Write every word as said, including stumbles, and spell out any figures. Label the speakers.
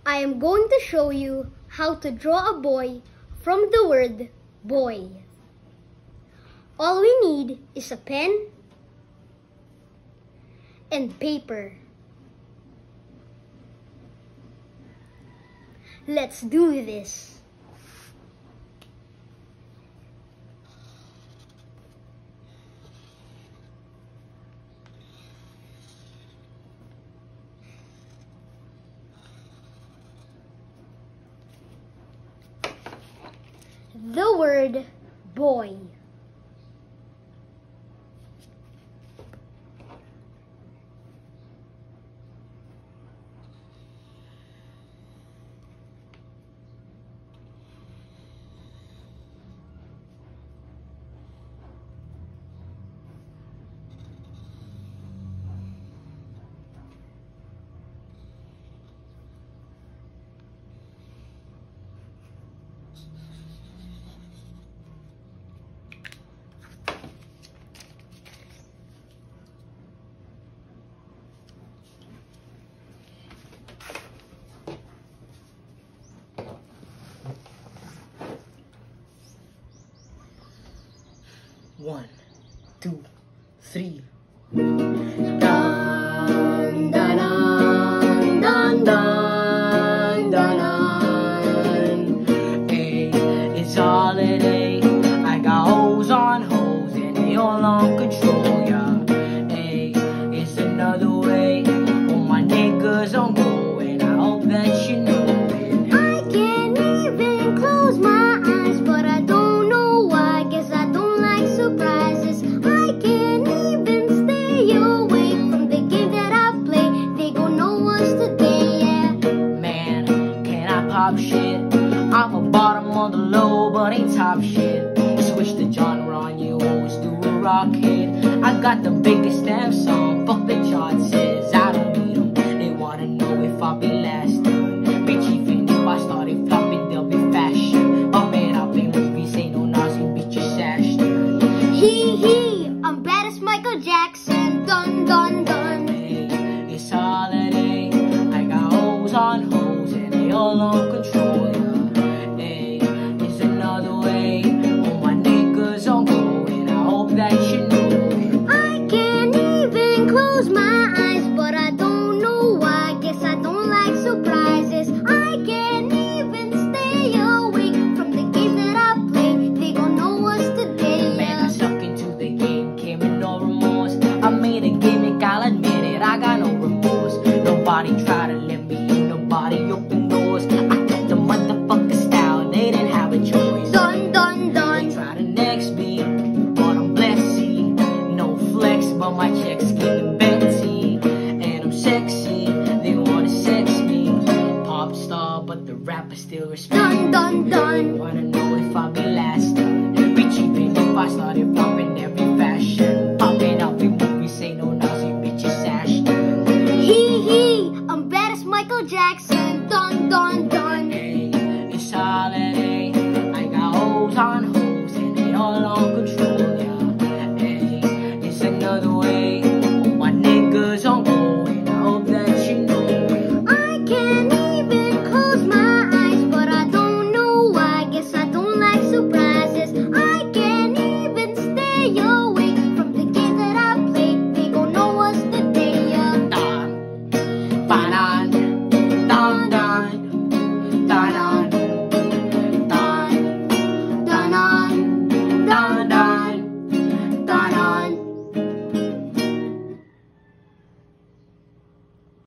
Speaker 1: I am going to show you how to draw a boy from the word boy. All we need is a pen and paper. Let's do this. The word boy.
Speaker 2: One, two, three. Dun, dun, dun, dun, dun, dun. Hey, it's holiday. I got hoes on hoes and they all on control, yeah. Hey, it's another way. All my niggas on go and I hope that you know it.
Speaker 1: I can't even close my eyes, but I don't know why. Guess I don't like surprises. I can't even stay awake from the game that I play. They gon' know us today, yeah.
Speaker 2: Man, can I pop shit? I'm a bottom on the low, but ain't top shit. Switch the genre on you, always do a rock hit. I got the biggest damn song, fuck the chart says. I don't need them, they wanna know if I'll be last done. Bitch, even if I started flopping, they'll be fashion. Oh man, I've been movies, ain't no Nazi, bitch, you sashed.
Speaker 1: Hee hee, I'm bad as Michael Jackson. Dun dun dun.
Speaker 2: Hey, it's holiday. I got hoes on hoes and they all on control, yeah. Hey, it's another way. All my niggas on go and I hope that you know it.
Speaker 1: I can't even close my eyes, but I don't know why. Guess I don't like surprises. I can't even stay awake from the games that I play. They gon' know us today,
Speaker 2: Man, I
Speaker 1: yeah.
Speaker 2: suck into the game, came with no remorse. I made a gimmick, I'll admit it, I got no remorse. Nobody try to let me in, nobody open doors. I got the motherfucking style, they didn't have a choice.
Speaker 1: Dun dun dun.
Speaker 2: They try to next me, but I'm blessed, see. No flex, but my checks giving Betty. And I'm sexy, they wanna sex me. Pop star, but the rapper still respect
Speaker 1: Dun dun dun.
Speaker 2: Wanna know if I'll be last. Bitch, even if I started popping every fashion. Popping up in movies, ain't no Nazi, bitch, it's Ashton.
Speaker 1: Hee hee, I'm bad as Michael Jackson. Dun dun dun.
Speaker 2: Hey, it's holiday. I got hoes on hoes and they all on control, yeah. Hey, it's another way. All my niggas on go and I hope that you know it.
Speaker 1: I can't even close my eyes, but I don't know why. Guess I don't like surprises. I can't even stay awake from the games that I play. They gon' know us today, yeah.
Speaker 2: Dun, ba-dun, dun, dun, dun,